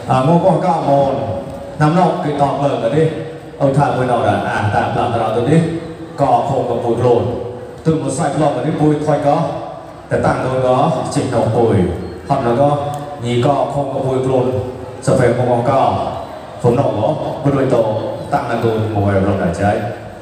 ngô có cao môn nắm nọc cái tọt lở rồi đi ông thằng bên nào đã tạm làm tao tôi đi cò không có bụi lồn từ một sợi lọt ở đi bụi thôi cóแต่ต่างตัวก็จิตหนองปุ๋ยหัดแล้วก็ยีก็คงกับปุ๋ยกลุ่นสเปรย์มองก็ฝนหนองก็บริเวณโตตั้งในตัวมวยเราได้ใช้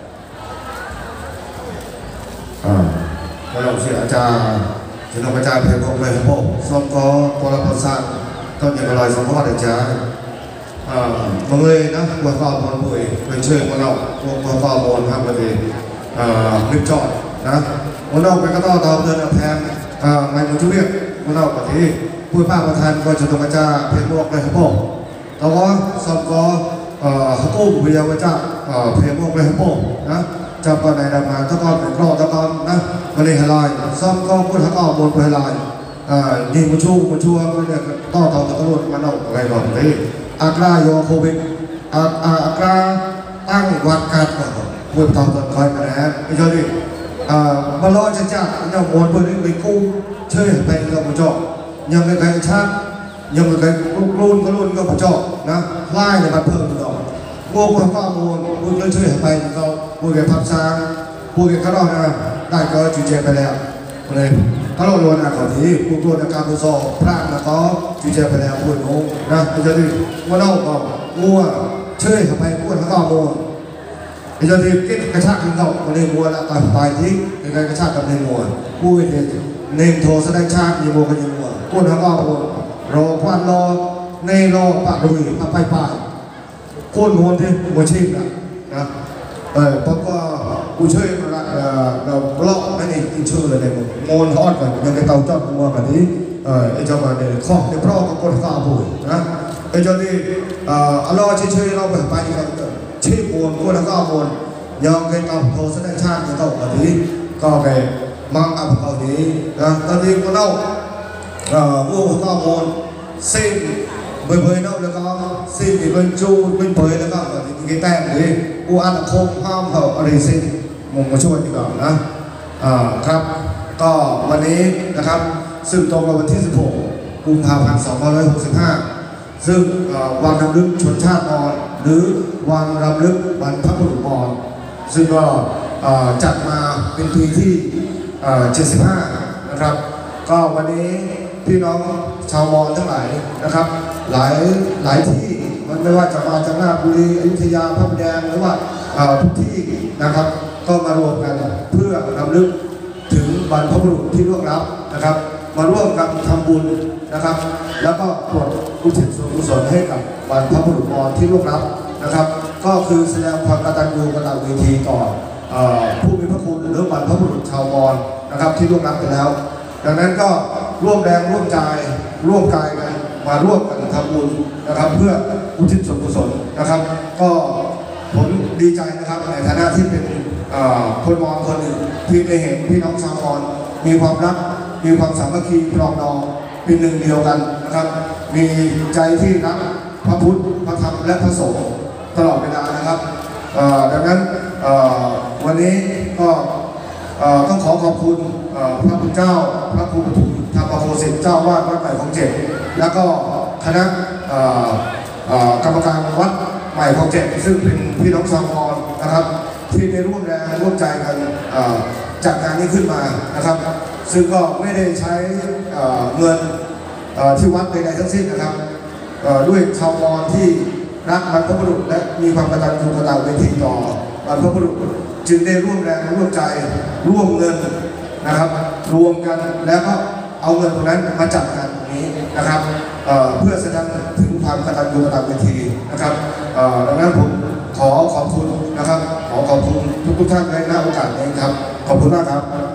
เราเสียอาจารย์ถึงเราอาจารย์เพลงของเลยพวกซ้อมก็พลพลสร้างต้นอย่างไรสมมติได้ใช้บางเลยนะวัวฟ้าบอลปุ๋ยเป็นเชื่อของเราวัวฟ้าบอลทำกันเองลิฟจอดนะวันเราไปก็ต้องตามเดินแทนไม่มาช่วยวันเราปฏิผู้ป้าประธานก็จะต้องมาจ้าเพลงบอกเลยครับผมแต่ว่าสอบก็เขากู้วิทยาวิจารณ์เพลงบอกเลยครับผมนะจำก่อนในดำมาตะกอนเป็นกรอตะกอนนะมาเลยฮลายซ้อมก็พูดทั้งออกบนไปฮลายยิงมาชูมาชัวก็เนี่ยต่อตะลุมันเอาอะไรก่อนที่อัตราโยโควิดอัตราตั้งวัดการพูดต่อต่อคอยมาแล้วไม่ใช่ดิมาล้อจะจับเนี่ยมวนเพื่อนไปกู้เชื่อไปกับมาจ่อยังไงกันชาติยังไงรุ่นก็มาจ่อนะไล่ในบัตรเพิ่มต่อพวกข้อมูลพูดเรื่องเชื่อไปเราพูดเกี่ยวกับพับซ้ำพูดเกี่ยวกับเรานะได้ก็จุดเจไปแล้วเลยถ้าเราล้วนอ่ะก่อนที่พูดล้วนในการทดสอบพระนะก็จุดเจไปแล้วพูดงงนะไม่ใช่ดิว่าเราก็งัวเชื่อไปพูดทั้งข้อมูลไอ้เจ้าที่กินกระชากกินเขาในมัวละตายตายที่ในการกระชากกับในมัวผู้เห็นในโทแสดงชาติยีโมกันยีมัวพูดทั้งว่ารอควันรอในรอปากดุยไปพูดมัวที่มัวชีพนะเพราะว่าผู้ช่วยเราเลาะไม่ได้กินชื่อเลยในมัวทอดก่อนยังในเตาจอดมัวแบบนี้ไอ้เจ้ามาในข้อในเพราะกับคนข้าวผู้นะไอ้เจ้าที่รอเฉยๆเราไปกันชีพมวลก็แล้วก็มวลยองเป็นกับโทแสดงชาติที่ต้องแบบนี้ก็ไปมังอับเขานี้นะตอนนี้ก็เล่าวัวก็มวลซิมเบยๆเล่าแล้วก็ซิมอีกเป็นจูเป็นเบยแล้วก็แบบนี้แต้มนี้กูอันคงห้ามเขาอะไรซิมงมาช่วยดีกว่านะครับก็วันนี้นะครับซึ่งตรงกับวันที่16 กุมภาพันธ์ 2565ซึ่งวันรำลึกชนชาติมอญหรือวันรำลึกบรรพบุรุษมอญซึ่งก็จัดมาเป็นปีที่75นะครับก็วันนี้พี่น้องชาวมอญทั้งหลายนะครับหลายที่มันไม่ว่าจะมาจากราชบุรีอยุธยาพระประแดงหรือว่าทุกที่นะครับก็มารวมกันเพื่อรำลึกถึงบรรพบุรุษที่ล่วงลับนะครับมาร่วมกันทำบุญนะครับแล้วก็กดอุทิศส่วนกุศลให้กับบรรพบุรุษมอญที่ล่วงลับนะครับก็คือแสดงความกตัญญูกตเวทีต่อผู้มีพระคุณหรือบรรพบุรุษชาวมอญนะครับที่ล่วงลับไปแล้วดังนั้นก็ร่วมแรงร่วมใจร่วมกายกันมาร่วมกันทำบุญนะครับเพื่ออุทิศส่วนกุศลนะครับก็ผมดีใจนะครับในฐานะที่เป็นคนมอญคนหนึ่งที่ได้เห็นพี่น้องชาวมอญมีความรักมีความสามัคคีปรองดองเป็นหนึ่งเดียวกันนะครับมีใจที่รักพระพุทธพระธรรมและพระสงฆ์ตลอดเวลานะครับดังนั้นวันนี้ก็ต้องขอบคุณพระคุณเจ้าพระครูปฐุมธรรมโคสิทธิ์เจ้าวาดวัดใหม่ของเจ็ดแล้วก็คณะกรรมการวัดใหม่ของเจ็ดซึ่งเป็นพี่น้องชาวมอญนะครับที่ได้ร่วมแรงร่วมใจกันจัดงานนี้ขึ้นมานะครับซึ่งก็ไม่ได้ใช้เงินที่วัดใดๆทั้งสิ้นนะครับด้วยชาวมอญที่รักบรรพบุรุษและมีความกตัญญูกตเวทีต่อบรรพบุรุษจึงได้ร่วมแรงร่วมใจร่วมเงินนะครับรวมกันแล้วก็เอาเงินตรงนั้นมาจัดงานตรงนี้นะครับเพื่อแสดงถึงความกตัญญูกตเวทีนะครับดังนั้นผมขอขอบคุณนะครับขอขอบคุณทุกท่านในโอกาสนี้ครับขอบคุณมากครับ